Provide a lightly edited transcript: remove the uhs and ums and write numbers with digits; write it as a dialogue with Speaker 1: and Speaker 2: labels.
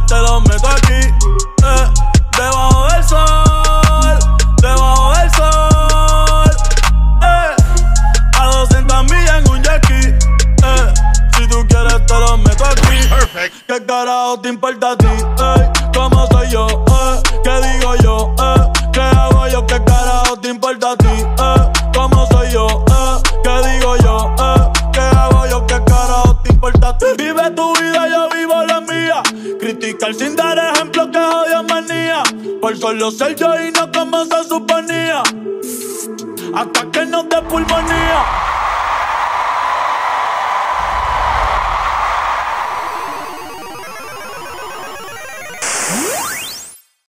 Speaker 1: quieres te lo meto aquí, debajo del sol, debajo del sol, a 200 millas en un jet ski, si tú quieres te lo meto aquí.
Speaker 2: Perfect.
Speaker 1: ¿Qué carajo te importa a ti? ¿Cómo soy yo? ¿Qué digo yo? ¿Qué hago yo? ¿Qué carajo te importa a ti? ¿Cómo soy yo? ¿Qué digo yo? ¿Qué hago yo? ¿Qué carajo te importa a ti? Vive tu vida, yo vivo la mía. Criticar sin dar ejemplo que odio manía. Por solo ser yo y no como se suponía. Hasta que nos dé pulmonía.